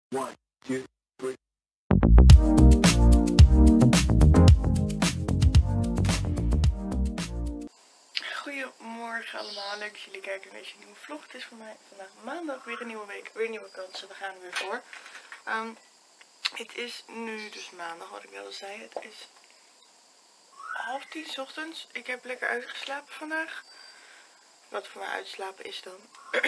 1, 2, 3. Goedemorgen allemaal, leuk dat jullie kijken naar deze nieuwe vlog. Het is voor mij vandaag maandag, weer een nieuwe week, weer nieuwe kansen. We gaan er weer voor. Het is nu dus maandag, wat ik wel zei. Het is 9:30 's ochtends. Ik heb lekker uitgeslapen vandaag. Wat voor mij uitslapen is dan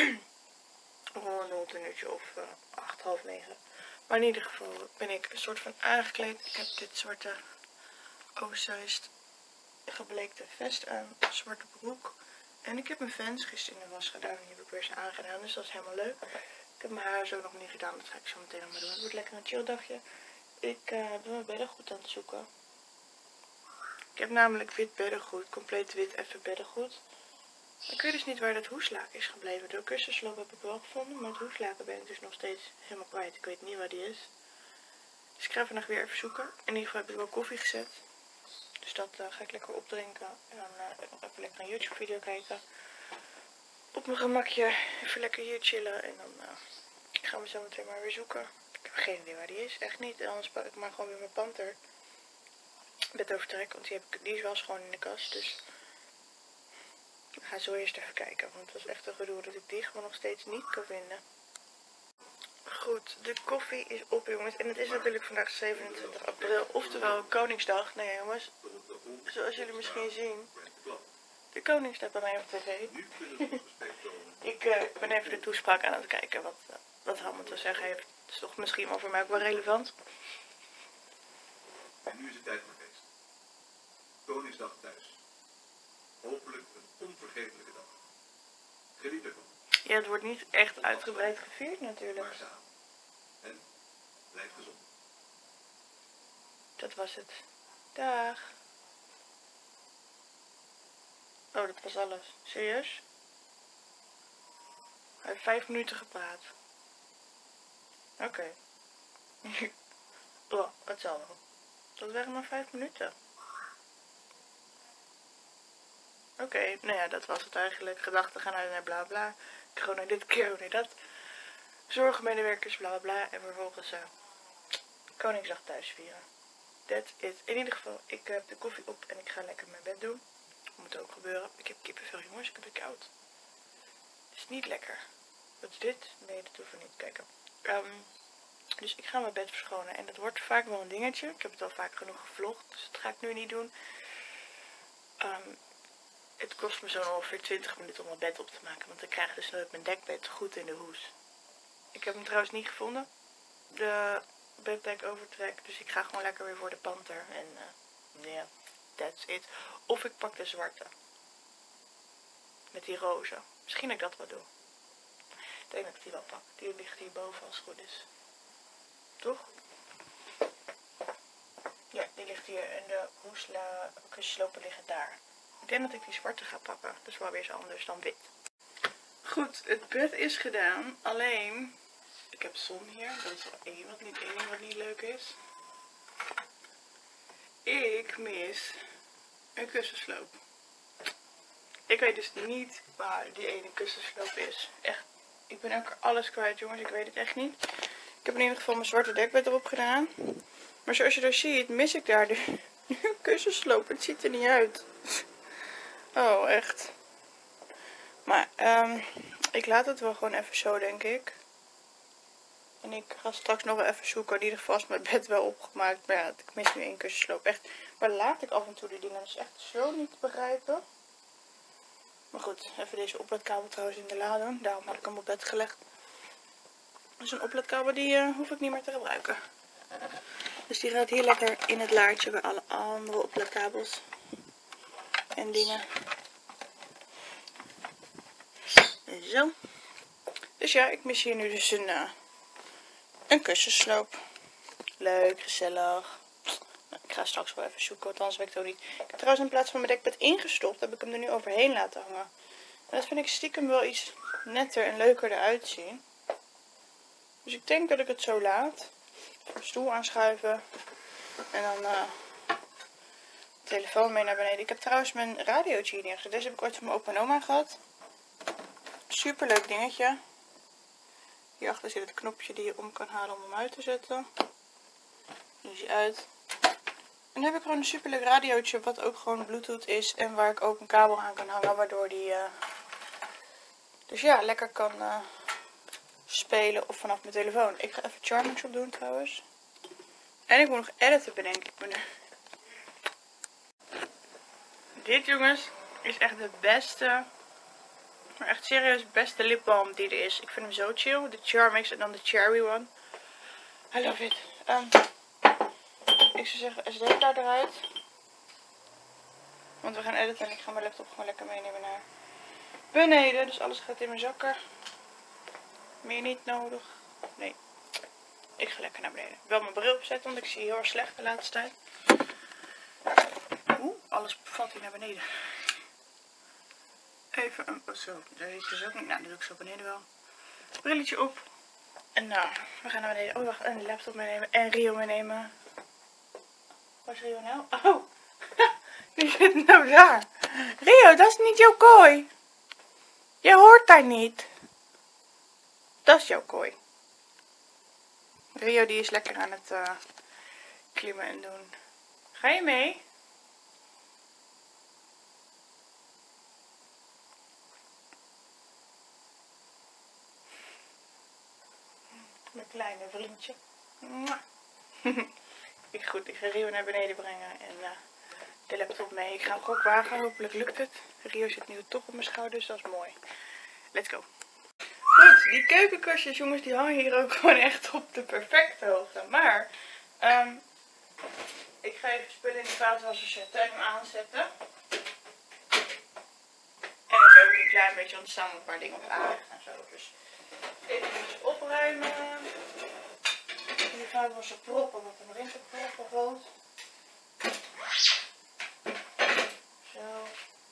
rond een uurtje of 8, half 9. Maar in ieder geval ben ik een soort van aangekleed. Ik heb dit zwarte oversized gebleekte vest aan, een zwarte broek. En ik heb mijn Vans gisteren in de was gedaan. Die heb ik weer eens aangedaan, dus dat is helemaal leuk. Ik heb mijn haar zo nog niet gedaan, dat ga ik zo meteen nog maar doen. Het wordt lekker een chill dagje. Ik ben mijn beddengoed aan het zoeken. Ik heb namelijk wit beddengoed, compleet wit even beddengoed. Ik weet dus niet waar dat hoeslaken is gebleven. De kussensloop heb ik wel gevonden, maar het hoeslaken ben ik dus nog steeds helemaal kwijt. Ik weet niet waar die is. Dus ik ga vandaag weer even zoeken. In ieder geval heb ik wel koffie gezet. Dus dat ga ik lekker opdrinken. En dan nog even lekker een YouTube video kijken. Op mijn gemakje even lekker hier chillen. En dan gaan we zo meteen maar weer zoeken. Ik heb geen idee waar die is. Echt niet. En anders pak ik maar gewoon weer mijn panter. Bed overtrek. Want die is wel eens gewoon in de kast. Dus ik ga zo eerst even kijken. Want het was echt een gedoe dat ik die gewoon nog steeds niet kan vinden. Goed, de koffie is op jongens. En het is natuurlijk vandaag 27 april. Oftewel Koningsdag. Nee jongens. Zoals jullie misschien zien. De koning staat bij mij op tv. Ik ben even de toespraak aan het kijken wat hij allemaal te zeggen heeft. Dat is toch misschien wel voor mij ook wel relevant. En nu is het tijd voor feest. Koningsdag thuis. Hopelijk een onvergetelijke dag. Geniet ervan. Ja, het wordt niet echt uitgebreid gevierd natuurlijk. Maar samen. En blijf gezond. Dat was het. Dag. Oh, dat was alles. Serieus? Hij heeft 5 minuten gepraat. Oké. Oh, het zal wel. Dat waren maar 5 minuten. Oké, nou ja, dat was het eigenlijk. Gedachten gaan uit naar bla bla. Corona dit, corona dat. Zorgmedewerkers, bla bla. En vervolgens Koningsdag thuis vieren. That's it. In ieder geval, ik heb de koffie op en ik ga lekker mijn bed doen. Moet ook gebeuren. Ik heb kippenvel jongens, ik heb het koud. Het is niet lekker. Wat is dit? Nee, dat hoeven we niet te kijken. Dus ik ga mijn bed verschonen. En dat wordt vaak wel een dingetje. Ik heb het al vaak genoeg gevlogd. Dus dat ga ik nu niet doen. Het kost me zo ongeveer 20 minuten om mijn bed op te maken. Want ik krijg dus nooit mijn dekbed goed in de hoes. Ik heb hem trouwens niet gevonden. De beddek overtrek. Dus ik ga gewoon lekker weer voor de panter. En ja, that's it. Of ik pak de zwarte. Met die roze. Misschien dat ik dat wel doe. Ik denk dat ik die wel pak. Die ligt hierboven als het goed is. Toch? Ja, die ligt hier. En de kussenslopen liggen daar. Ik denk dat ik die zwarte ga pakken. Dat is wel weer eens anders dan wit. Goed, het bed is gedaan. Alleen, ik heb zon hier. Dat is wel één ding wat niet leuk is. Ik mis een kussensloop. Ik weet dus niet waar die ene kussensloop is. Echt, ik ben ook alles kwijt jongens. Ik weet het echt niet. Ik heb in ieder geval mijn zwarte dekbed erop gedaan. Maar zoals je daar ziet, mis ik daar de kussensloop. Het ziet er niet uit. Oh, echt. Maar ik laat het wel gewoon even zo, denk ik. En ik ga straks nog wel even zoeken. In ieder geval is mijn bed wel opgemaakt. Maar ja, ik mis nu één kussensloop. Echt. Waar laat ik af en toe die dingen? Dat is echt zo niet te begrijpen. Maar goed, even deze opletkabel trouwens in de la doen. Daarom had ik hem op bed gelegd. Dus een opletkabel die hoef ik niet meer te gebruiken. Dus die gaat hier lekker in het laadje bij alle andere opletkabels. En dingen. Zo. Dus ja, ik mis hier nu dus een kussensloop. Leuk, gezellig. Nou, ik ga straks wel even zoeken, want anders weet ik het ook niet. Ik heb trouwens in plaats van mijn dekbed ingestopt, heb ik hem er nu overheen laten hangen. En dat vind ik stiekem wel iets netter en leuker eruit zien. Dus ik denk dat ik het zo laat. Even de stoel aanschuiven. En dan de telefoon mee naar beneden. Ik heb trouwens mijn radiootje hier neergezet. Deze heb ik ooit van mijn opa en oma gehad. Super leuk dingetje. Hierachter zit het knopje die je om kan halen om hem uit te zetten. Nu is hij uit. En dan heb ik gewoon een superleuk radiootje wat ook gewoon Bluetooth is. En waar ik ook een kabel aan kan hangen waardoor die dus ja, lekker kan spelen of vanaf mijn telefoon. Ik ga even Charmix op doen trouwens. En ik moet nog editen bedenk ik me nu. Dit jongens is echt de beste, maar echt serieus beste lipbalm die er is. Ik vind hem zo chill. De Charmix en dan de Cherry one. I love it. Ik zou zeggen SD-kaart eruit. Want we gaan editen en ik ga mijn laptop gewoon lekker meenemen naar beneden. Dus alles gaat in mijn zakken. Meer niet nodig. Nee. Ik ga lekker naar beneden. Ik wil mijn bril opzetten, want ik zie heel erg slecht de laatste tijd. Oeh, alles valt hier naar beneden. Even een... zo, daar is dus ook niet. Nou, dat doe ik zo beneden wel. Brilletje op. En nou, we gaan naar beneden. Oh, wacht. En de laptop meenemen. En Rio meenemen. Waar is Rio nou? Oh! Die zit nou daar. Rio, dat is niet jouw kooi. Je hoort daar niet. Dat is jouw kooi. Rio die is lekker aan het klimmen en doen. Ga je mee? Mijn kleine vriendje. Goed, ik ga Rio naar beneden brengen en de laptop mee. Ik ga een gok wagen, hopelijk lukt het. Rio zit nu toch op mijn schouders, dat is mooi. Let's go. Goed, die keukenkastjes jongens, die hangen hier ook gewoon echt op de perfecte hoogte. Maar, ik ga even spullen in de vaatwasser zetten en hem aanzetten. En ik heb ook een klein beetje, want er staan een paar dingen op aanleggen en zo. Dus even opruimen. In de vaatwasser proppen wat er nog in te proppen valt. Zo.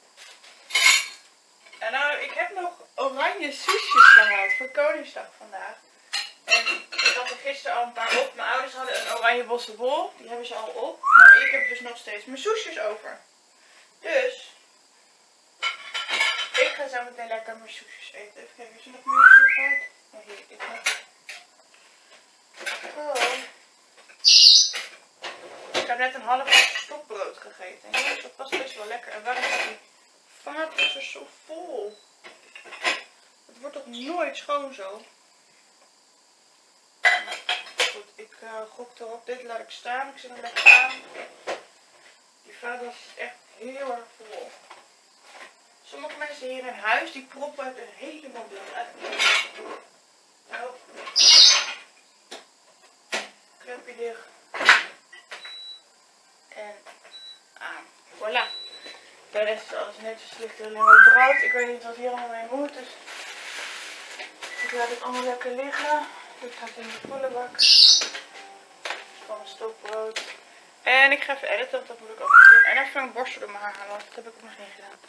En nou, ik heb nog oranje soesjes gehaald voor Koningsdag vandaag. En ik had er gisteren al een paar op. Mijn ouders hadden een oranje bossenbol. Die hebben ze al op. Maar ik heb dus nog steeds mijn soesjes over. Dus ik ga zo meteen lekker mijn soesjes eten. Even kijken, is er nog meer soes uit? Oh, hier, dit nog. Oh. Ik heb net een half stokbrood gegeten. En jongens, dat was best wel lekker. En waarom is die vaatwasser zo vol? Het wordt toch nooit schoon zo? Goed, ik gok erop. Dit laat ik staan. Ik zet hem lekker aan. Die vaatwasser is echt heel erg vol. Sommige mensen hier in huis die proppen het er helemaal bloed uit. Nou, krempje dicht. En voilà. De rest is alles netjes, ligt er alleen maar brood. Ik weet niet wat hier allemaal mee moet, dus ik laat het allemaal lekker liggen. Dit gaat in de prullenbak. Van een stokbrood. En ik ga even editen, want dat moet ik ook nog doen. En even een borstel door mijn haar halen, want dat heb ik ook nog niet gedaan.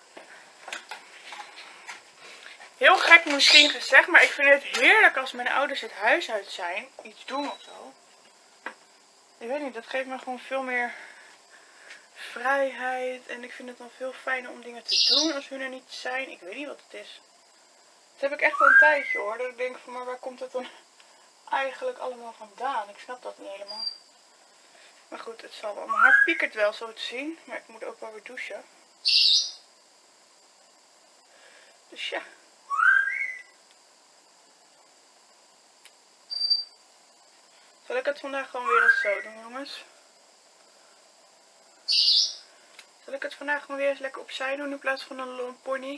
Heel gek misschien gezegd, maar ik vind het heerlijk als mijn ouders het huis uit zijn. Iets doen of zo. Ik weet niet, dat geeft me gewoon veel meer vrijheid. En ik vind het dan veel fijner om dingen te doen als hun er niet zijn. Ik weet niet wat het is. Dat heb ik echt al een tijdje hoor. Dat ik denk van, maar waar komt het dan eigenlijk allemaal vandaan? Ik snap dat niet helemaal. Maar goed, het zal wel. Mijn haar piekert wel zo te zien. Maar ik moet ook wel weer douchen. Dus ja. Zal ik het vandaag gewoon weer eens zo doen, jongens? Zal ik het vandaag gewoon weer eens lekker opzij doen in plaats van een long pony?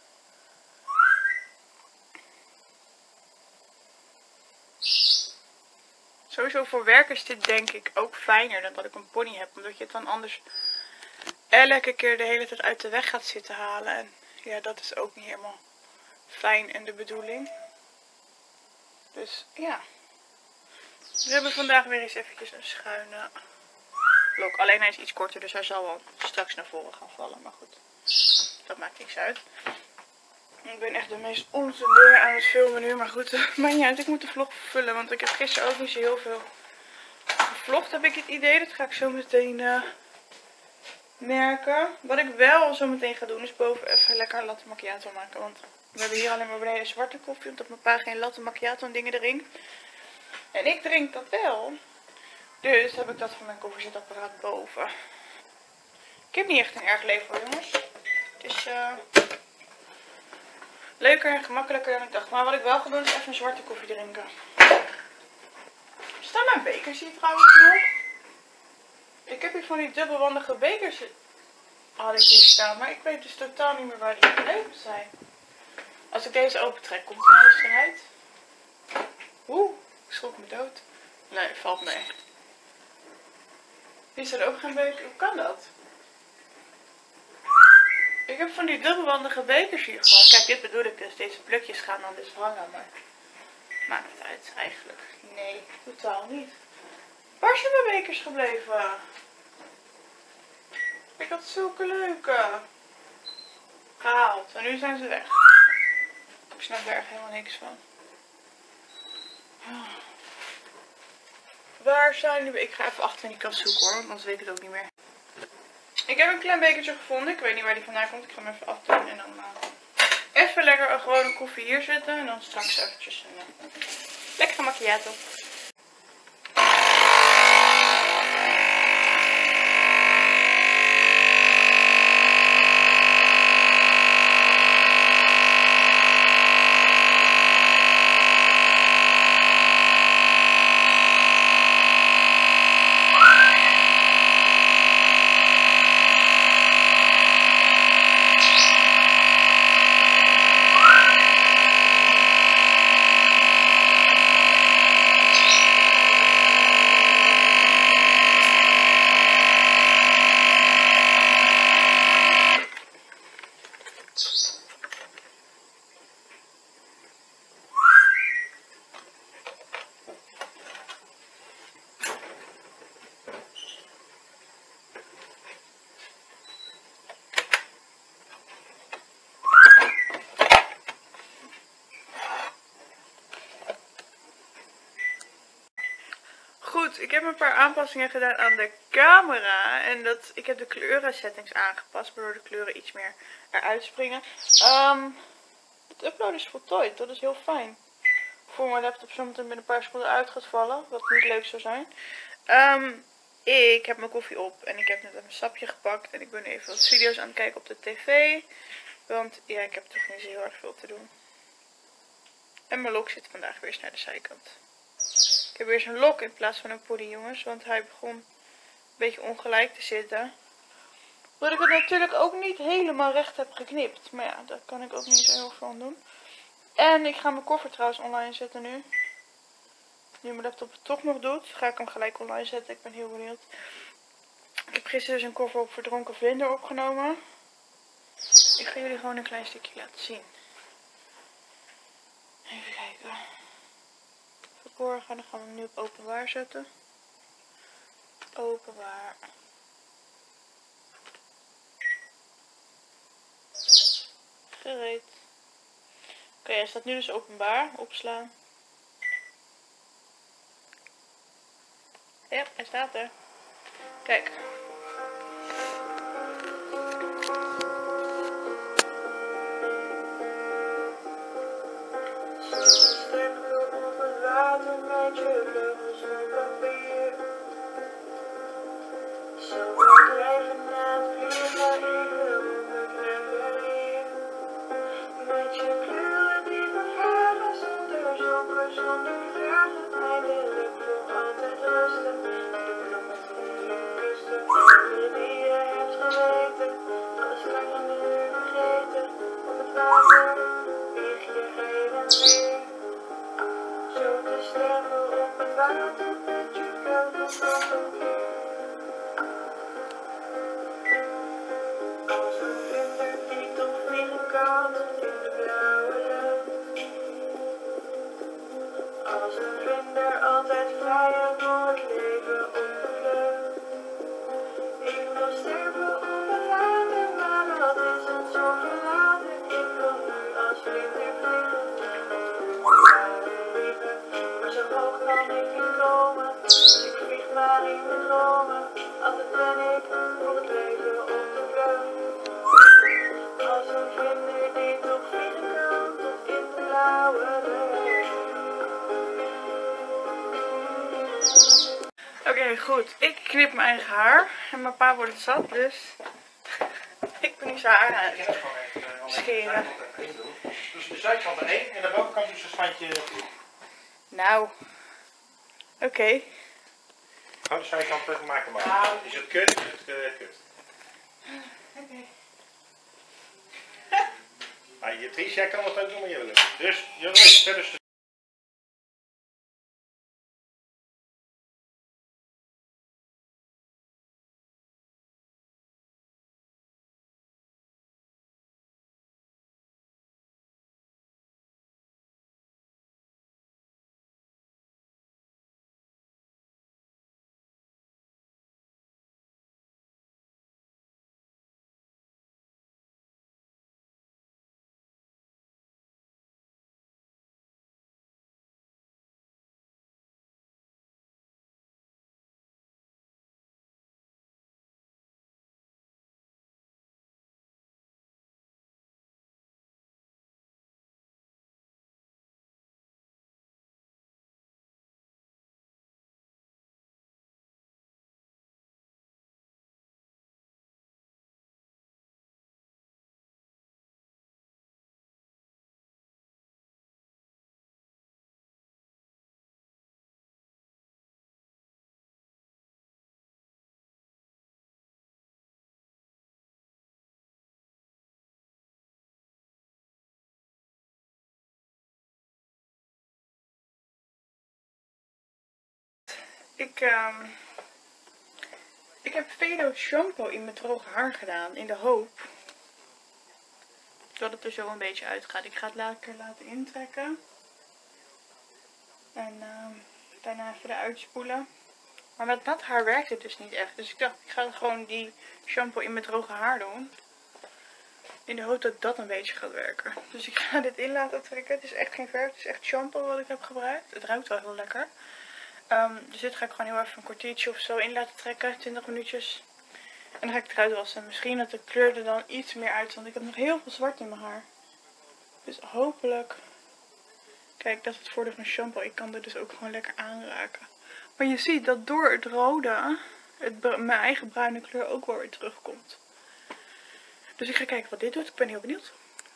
Sowieso voor werk is dit denk ik ook fijner dan dat ik een pony heb. Omdat je het dan anders elke keer de hele tijd uit de weg gaat zitten halen. En ja, dat is ook niet helemaal fijn en de bedoeling. Dus ja. We hebben vandaag weer eens eventjes een schuine lok. Alleen hij is iets korter, dus hij zal wel straks naar voren gaan vallen. Maar goed, dat maakt niks uit. Ik ben echt de meest onzin dingen aan het filmen nu. Maar goed, maakt niet uit. Ik moet de vlog vullen. Want ik heb gisteren ook niet zo heel veel gevlogd, heb ik het idee. Dat ga ik zo meteen merken. Wat ik wel zo meteen ga doen is boven even lekker latte macchiato maken. Want We hebben hier alleen maar beneden zwarte koffie, omdat mijn pa geen latte macchiato en dingen drinkt. En ik drink dat wel. Dus heb ik dat van mijn koffiezetapparaat boven. Ik heb niet echt een erg leven hoor, jongens. Het is leuker en gemakkelijker dan ik dacht. Maar wat ik wel ga doen is even een zwarte koffie drinken. Staan mijn bekers hier trouwens nog? Ik heb hier van die dubbelwandige bekers had ik hier staan. Maar ik weet dus totaal niet meer waar die gebleven zijn. Als ik deze opentrek, komt er alles eruit? Oeh, ik schrok me dood. Nee, valt mee. Hier staat ook geen beker. Hoe kan dat? Ik heb van die dubbelwandige bekers hier gehad. Kijk, dit bedoel ik dus. Deze plukjes gaan dan dus hangen, maar maakt het uit eigenlijk. Nee, totaal niet. Waar zijn mijn bekers gebleven? Ik had zulke leuke gehaald en nu zijn ze weg. Ik snap er echt helemaal niks van. Waar zijn die? Ik ga even achter in die kast zoeken hoor, want anders weet ik het ook niet meer. Ik heb een klein bekertje gevonden. Ik weet niet waar die vandaan komt. Ik ga hem even afdoen en dan even lekker een gewone koffie hier zetten. En dan straks eventjes een lekkere macchiato. Goed, ik heb een paar aanpassingen gedaan aan de camera. En ik heb de kleurensettings aangepast, waardoor de kleuren iets meer eruit springen. Het uploaden is voltooid, dat is heel fijn. Voor mijn laptop zometeen met een paar seconden uit gaat vallen, wat niet leuk zou zijn. Ik heb mijn koffie op en ik heb net een sapje gepakt. En ik ben nu even wat video's aan het kijken op de tv. Want ja, ik heb toch niet zo heel erg veel te doen. En mijn lok zit vandaag weer eens naar de zijkant. Ik heb weer zo'n lok in plaats van een pony, jongens. Want hij begon een beetje ongelijk te zitten. Omdat ik het natuurlijk ook niet helemaal recht heb geknipt. Maar ja, daar kan ik ook niet zo heel veel aan doen. En ik ga mijn koffer trouwens online zetten nu. Nu mijn laptop het toch nog doet, ga ik hem gelijk online zetten. Ik ben heel benieuwd. Ik heb gisteren dus een koffer op verdronken vlinder opgenomen. Ik ga jullie gewoon een klein stukje laten zien. Even kijken. Verborgen, dan gaan we hem nu op openbaar zetten. Openbaar. Gereed. Oké, hij staat nu dus openbaar. Opslaan. Ja, hij staat er. Kijk. Oké, goed. Ik knip mijn eigen haar. En mijn pa wordt het zat, dus ik ben nu zijn haar aan het scheren. Dus de zijkant er 1 en de bovenkant dus een standje. Nou, oké. Hou de zijkant terug, maak hem maar. Is het kut? Kut. Oké. Je Tries, jij kan het ook doen, maar je wil het. Dus, jongens, verder is Ik heb Velo shampoo in mijn droge haar gedaan. In de hoop dat het er zo een beetje uitgaat. Ik ga het lekker laten intrekken. En daarna even eruit spoelen. Maar met nat haar werkt het dus niet echt. Dus ik dacht, ik ga gewoon die shampoo in mijn droge haar doen. In de hoop dat dat een beetje gaat werken. Dus ik ga dit in laten trekken. Het is echt geen verf. Het is echt shampoo wat ik heb gebruikt. Het ruikt wel heel lekker. Dus dit ga ik gewoon heel even een kwartiertje of zo in laten trekken. 20 minuutjes. En dan ga ik het eruit wassen. Misschien dat de kleur er dan iets meer uit. Want ik heb nog heel veel zwart in mijn haar. Dus hopelijk. Kijk, dat is het voordeel van shampoo. Ik kan er dus ook gewoon lekker aanraken. Maar je ziet dat door het rode mijn eigen bruine kleur ook wel weer terugkomt. Dus ik ga kijken wat dit doet. Ik ben heel benieuwd.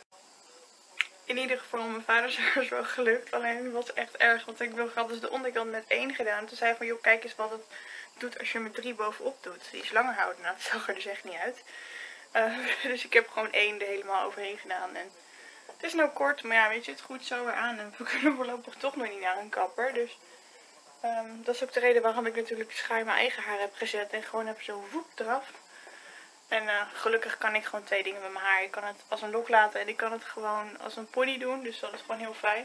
In ieder geval, mijn vader is wel gelukt. Alleen het was echt erg. Want ik had dus de onderkant met 1 gedaan. Toen zei hij van, joh, kijk eens wat het doet als je er met 3 bovenop doet. Die is langer houden. Nou, dat zag er dus echt niet uit. Dus ik heb gewoon 1 er helemaal overheen gedaan. En het is nou kort, maar ja, weet je, het goed zo weer aan. En we kunnen voorlopig toch nog niet naar een kapper. Dus dat is ook de reden waarom ik natuurlijk schaar mijn eigen haar heb gezet. En gewoon heb zo woep eraf. En gelukkig kan ik gewoon 2 dingen met mijn haar. Ik kan het als een lok laten en ik kan het gewoon als een pony doen. Dus dat is gewoon heel fijn.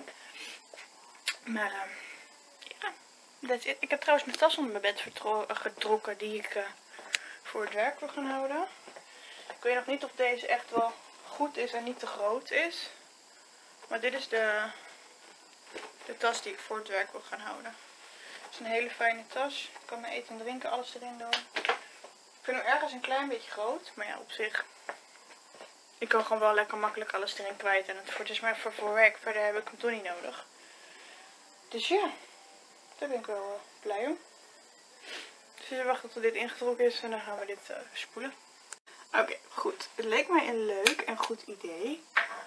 Maar ja, that's it. Ik heb trouwens mijn tas onder mijn bed getrokken die ik voor het werk wil gaan houden. Ik weet nog niet of deze echt wel goed is en niet te groot is. Maar dit is de tas die ik voor het werk wil gaan houden. Het is een hele fijne tas. Ik kan mijn eten en drinken, alles erin doen. Ik vind hem ergens een klein beetje groot, maar ja, op zich. Ik kan gewoon wel lekker makkelijk alles erin kwijt. En het is maar voor werk. Verder heb ik hem toch niet nodig. Dus ja, daar ben ik wel blij om. Dus we wachten tot dit ingetrokken is en dan gaan we dit spoelen. Oké, goed. Het leek mij een leuk en goed idee.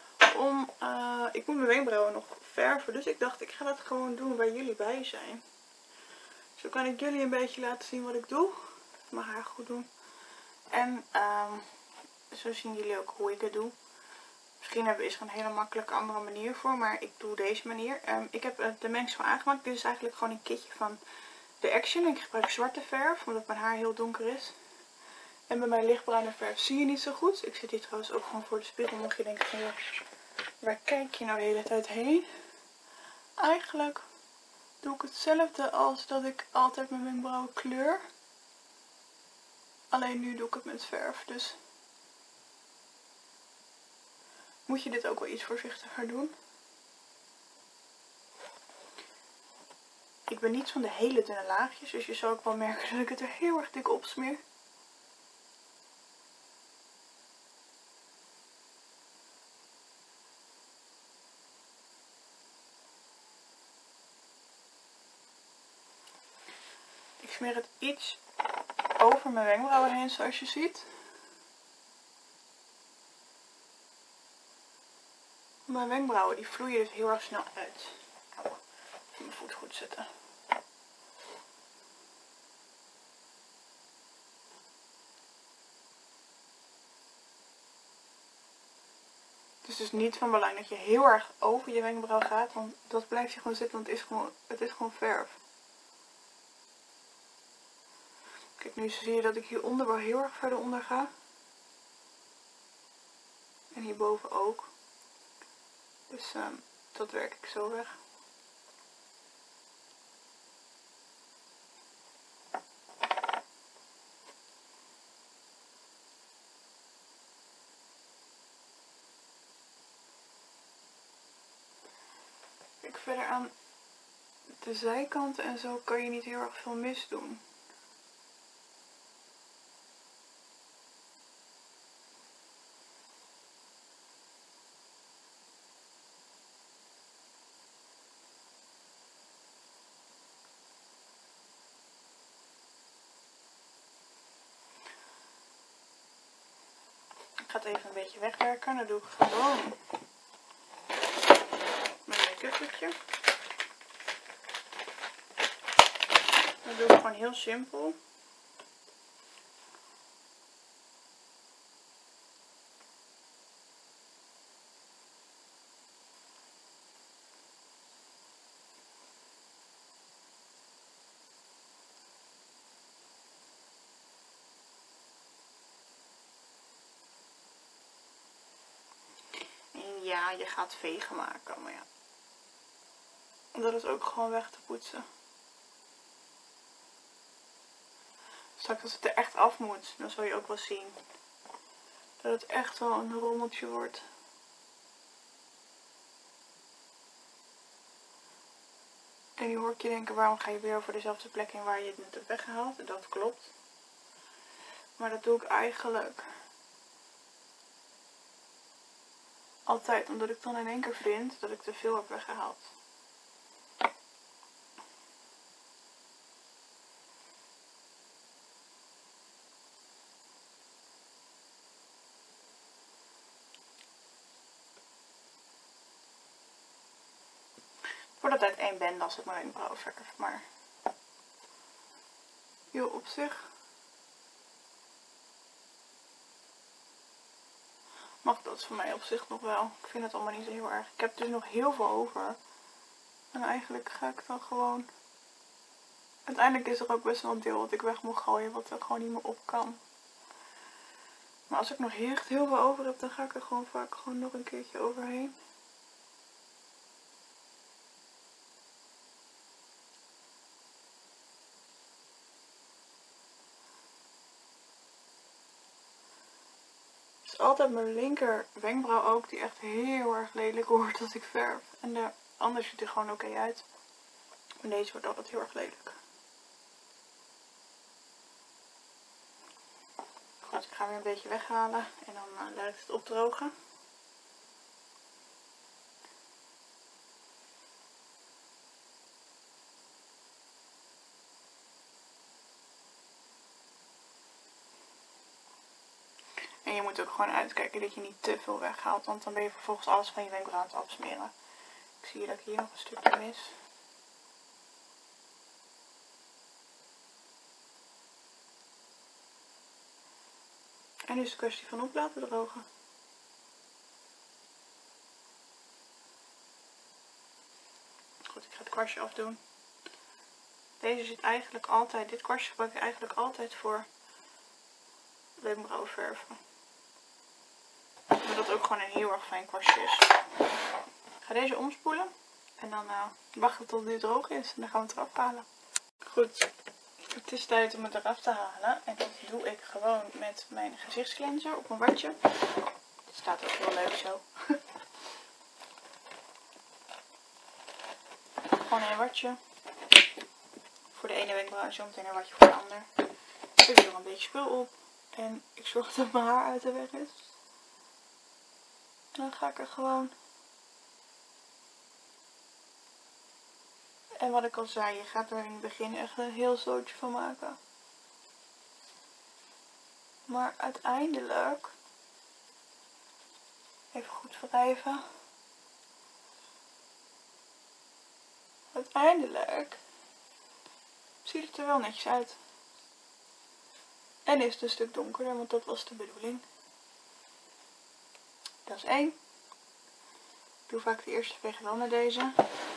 Ik moet mijn wenkbrauwen nog verven. Dus ik dacht, ik ga dat gewoon doen waar jullie bij zijn. Zo kan ik jullie een beetje laten zien wat ik doe. Mijn haar goed doen. En zo zien jullie ook hoe ik het doe. Misschien is er een hele makkelijke andere manier voor, maar ik doe deze manier. Ik heb de mengsel aangemaakt. Dit is eigenlijk gewoon een kitje van de Action. Ik gebruik zwarte verf, omdat mijn haar heel donker is. En bij mijn lichtbruine verf zie je niet zo goed. Ik zit hier trouwens ook gewoon voor de spiegel. Mocht je denken van, ja, waar kijk je nou de hele tijd heen? Eigenlijk doe ik hetzelfde als dat ik altijd mijn wenkbrauwen kleur. Alleen nu doe ik het met verf, dus moet je dit ook wel iets voorzichtiger doen. Ik ben niet van de hele dunne laagjes, dus je zal ook wel merken dat ik het er heel erg dik op smeer. Ik Ik smeer het iets over mijn wenkbrauwen heen, zoals je ziet. Mijn wenkbrauwen die vloeien dus heel erg snel uit. Even mijn voet goed zetten. Het is dus niet van belang dat je heel erg over je wenkbrauw gaat, want dat blijft je gewoon zitten, want het is gewoon verf. Kijk, nu zie je dat ik hieronder wel heel erg verder onder ga. En hierboven ook. Dus dat werk ik zo weg. Kijk, verder aan de zijkanten en zo kan je niet heel erg veel misdoen. Ik ga het even een beetje wegwerken. Dan doe ik gewoon mijn make-upje. Dat doe ik gewoon heel simpel. En ja, je gaat vegen maken, maar ja. Dat is ook gewoon weg te poetsen. Straks als het er echt af moet, dan zul je ook wel zien dat het echt wel een rommeltje wordt. En nu hoor ik je denken, waarom ga je weer over dezelfde plek in waar je het net hebt weggehaald? Dat klopt. Maar dat doe ik eigenlijk altijd, omdat ik dan in één keer vind dat ik te veel heb weggehaald. Voor de tijd één bende als ik mijn wenkbrauwen verf, maar joh, op zich mag dat voor mij op zich nog wel. Ik vind het allemaal niet zo heel erg. Ik heb dus nog heel veel over. En eigenlijk ga ik dan gewoon... Uiteindelijk is er ook best wel een deel wat ik weg moet gooien, wat er gewoon niet meer op kan. Maar als ik nog echt heel veel over heb, dan ga ik er gewoon vaak gewoon nog een keertje overheen. Het is altijd mijn linker wenkbrauw ook die echt heel erg lelijk wordt als ik verf. En de andere ziet er gewoon oké uit. En deze wordt altijd heel erg lelijk. Goed, ik ga weer een beetje weghalen en dan laat ik het opdrogen. En je moet ook gewoon uitkijken dat je niet te veel weghaalt, want dan ben je vervolgens alles van je wenkbrauw aan het afsmeren. Ik zie dat ik hier nog een stukje mis. En nu is het een kwestie van op laten drogen. Goed, ik ga het kwastje afdoen. Deze zit eigenlijk altijd, dit kwastje gebruik ik eigenlijk altijd voor wenkbrauwen verven. Omdat dat ook gewoon een heel erg fijn kwastje is. Ik ga deze omspoelen en dan wachten tot dit droog is en dan gaan we het eraf halen. Goed, het is tijd om het eraf te halen en dat doe ik gewoon met mijn gezichtscleanser op mijn watje. Het staat ook heel leuk zo. Gewoon een watje voor de ene wenkbrauw en zo meteen een watje voor de ander. Ik doe er een beetje spul op en ik zorg dat mijn haar uit de weg is. En dan ga ik er gewoon En wat ik al zei, je gaat er in het begin echt een heel zootje van maken. Maar uiteindelijk, even goed wrijven. Uiteindelijk ziet het er wel netjes uit. En is het een stuk donkerder, want dat was de bedoeling. Dat is 1. Ik doe vaak de eerste veeg wel naar deze.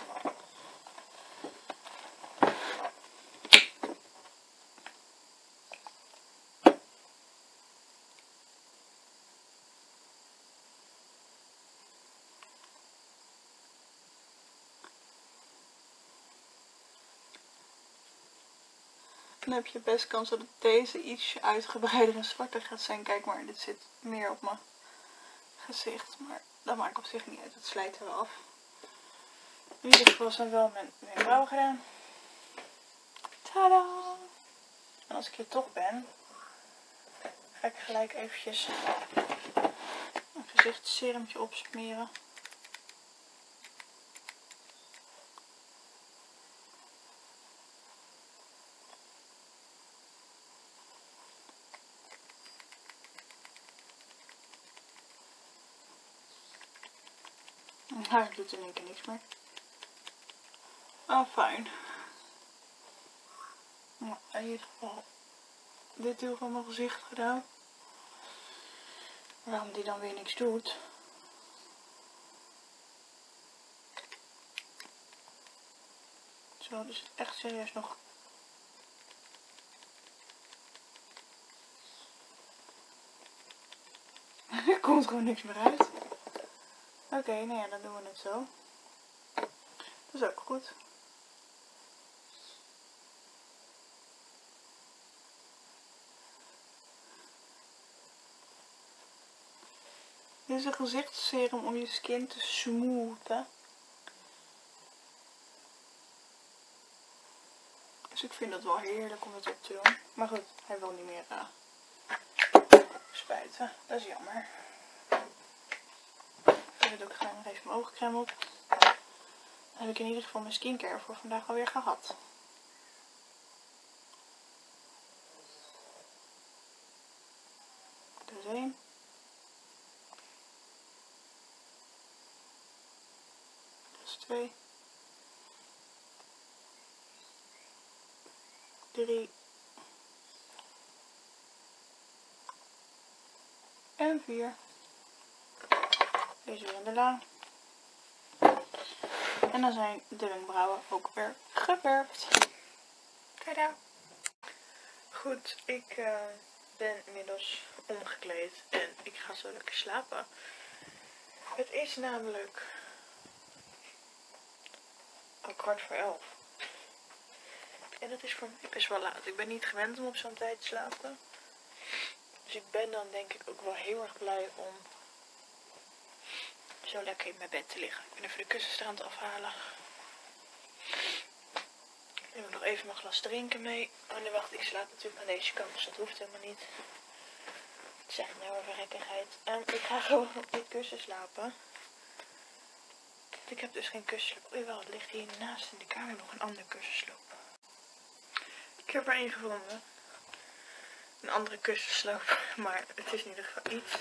Dan heb je best kans dat deze iets uitgebreider en zwarter gaat zijn. Kijk maar, dit zit meer op mijn gezicht. Maar dat maakt op zich niet uit, het slijt er wel af. In ieder geval zijn wel mijn wenkbrauwen gedaan. Tada! En als ik hier toch ben, ga ik gelijk eventjes een gezichtsserumtje opsmeren. Haar doet in één keer niks meer. Ah, fijn. Nou, in ieder geval dit deel van mijn gezicht gedaan. Waarom die dan weer niks doet. Zo, dus echt serieus nog. Er komt gewoon niks meer uit. Oké, nou ja, dan doen we het zo. Dat is ook goed. Dit is een gezichtsserum om je skin te smoothen. Dus ik vind het wel heerlijk om het op te doen. Maar goed, hij wil niet meer spuiten. Dat is jammer. Verder doe ik gewoon nog even mijn oogcrème op. Dan heb ik in ieder geval mijn skincare voor vandaag alweer gehad. Dat is 1. Dat is 2. 3. En 4. Deze weer in de la. En dan zijn de wenkbrauwen ook weer geverfd. Tada! Goed, ik ben inmiddels omgekleed en ik ga zo lekker slapen. Het is namelijk al 11:15. En dat is voor mij best wel laat. Ik ben niet gewend om op zo'n tijd te slapen. Dus ik ben dan denk ik ook wel heel erg blij om zo lekker in mijn bed te liggen. Ik ben even de kussens er aan het afhalen. Ik neem nog even mijn glas drinken mee. Oh nee, wacht, ik slaap natuurlijk aan deze kant, dus dat hoeft helemaal niet. Het zegt nou een verrekkigheid. Ik ga gewoon op dit kussen slapen. Ik heb dus geen kussensloop. Oh jawel, het ligt hier naast in de kamer nog een ander kussensloop. Ik heb er één gevonden. Een andere kussensloop, maar het is in ieder geval iets.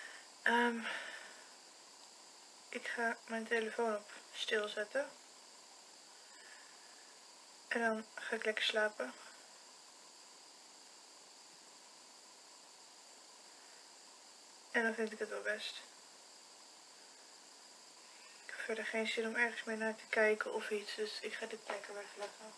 Ik ga mijn telefoon op stil zetten. En dan ga ik lekker slapen. En dan vind ik het wel best. Ik heb verder geen zin om ergens mee naar te kijken of iets. Dus ik ga dit lekker wegleggen.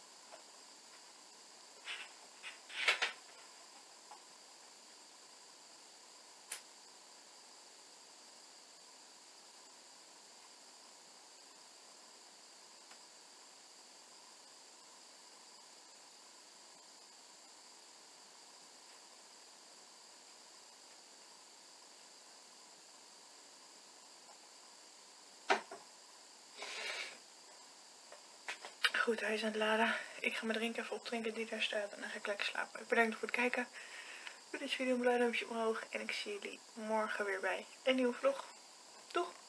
Goed, hij is aan het laden. Ik ga mijn drink even opdrinken die daar staat en dan ga ik lekker slapen. Ik bedank voor het kijken. Doe deze video een blauw duimpje omhoog en ik zie jullie morgen weer bij een nieuwe vlog. Doeg!